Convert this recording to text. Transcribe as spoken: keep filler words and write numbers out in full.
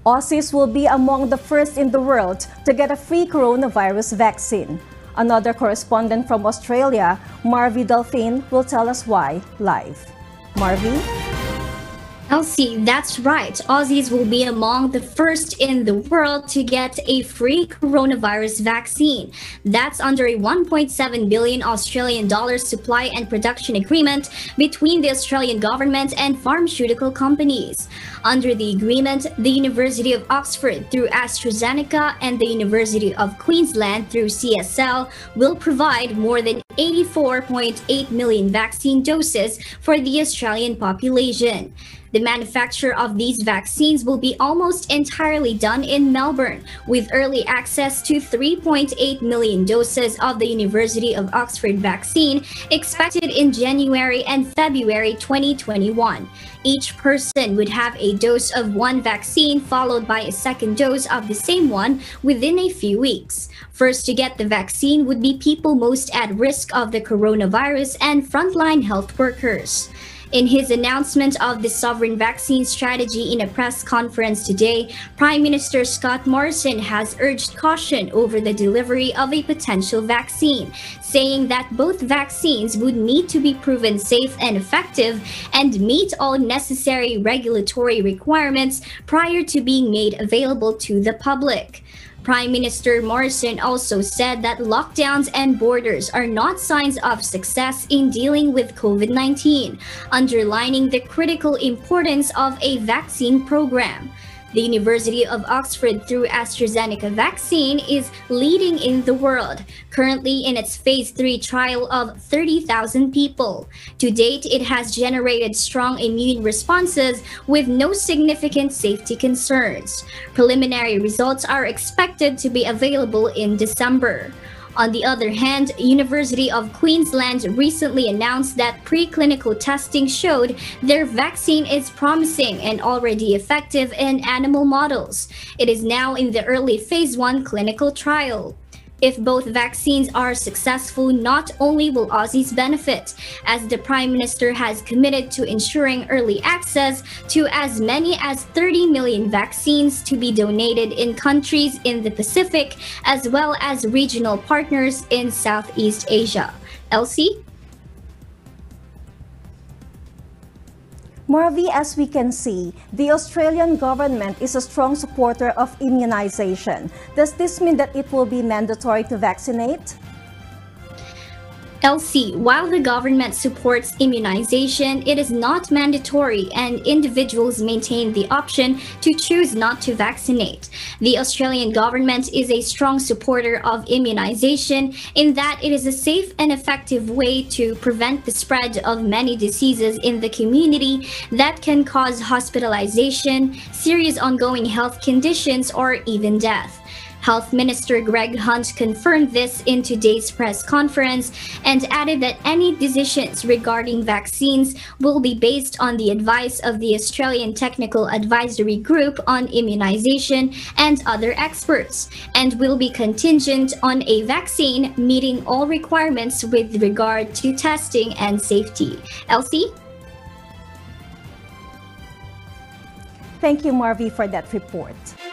Aussies will be among the first in the world to get a free coronavirus vaccine. Another correspondent from Australia, Marvy Delphine, will tell us why live. Marvy? Elsie, that's right. Aussies will be among the first in the world to get a free coronavirus vaccine. That's under a one point seven billion Australian dollars supply and production agreement between the Australian government and pharmaceutical companies. Under the agreement, the University of Oxford through AstraZeneca and the University of Queensland through C S L will provide more than eighty-four point eight million vaccine doses for the Australian population. The manufacture of these vaccines will be almost entirely done in Melbourne, with early access to three point eight million doses of the University of Oxford vaccine expected in January and February twenty twenty-one. Each person would have a dose of one vaccine followed by a second dose of the same one within a few weeks. First to get the vaccine would be people most at risk of the coronavirus and frontline health workers. In his announcement of the sovereign vaccine strategy in a press conference today, Prime Minister Scott Morrison has urged caution over the delivery of a potential vaccine, saying that both vaccines would need to be proven safe and effective and meet all necessary regulatory requirements prior to being made available to the public. Prime Minister Morrison also said that lockdowns and borders are not signs of success in dealing with COVID nineteen, underlining the critical importance of a vaccine program. The University of Oxford through AstraZeneca vaccine is leading in the world, currently in its phase three trial of thirty thousand people. To date, it has generated strong immune responses with no significant safety concerns. Preliminary results are expected to be available in December. On the other hand, University of Queensland recently announced that preclinical testing showed their vaccine is promising and already effective in animal models. It is now in the early phase one clinical trial. If both vaccines are successful, not only will Aussies benefit, as the Prime Minister has committed to ensuring early access to as many as thirty million vaccines to be donated in countries in the Pacific, as well as regional partners in Southeast Asia. Elsie? Marvy, as we can see, the Australian government is a strong supporter of immunization. Does this mean that it will be mandatory to vaccinate? Elsie, while the government supports immunization, it is not mandatory and individuals maintain the option to choose not to vaccinate. The Australian government is a strong supporter of immunization in that it is a safe and effective way to prevent the spread of many diseases in the community that can cause hospitalization, serious ongoing health conditions, or even death. Health Minister Greg Hunt confirmed this in today's press conference and added that any decisions regarding vaccines will be based on the advice of the Australian Technical Advisory Group on Immunization and other experts, and will be contingent on a vaccine meeting all requirements with regard to testing and safety. Elsie? Thank you, Marvy, for that report.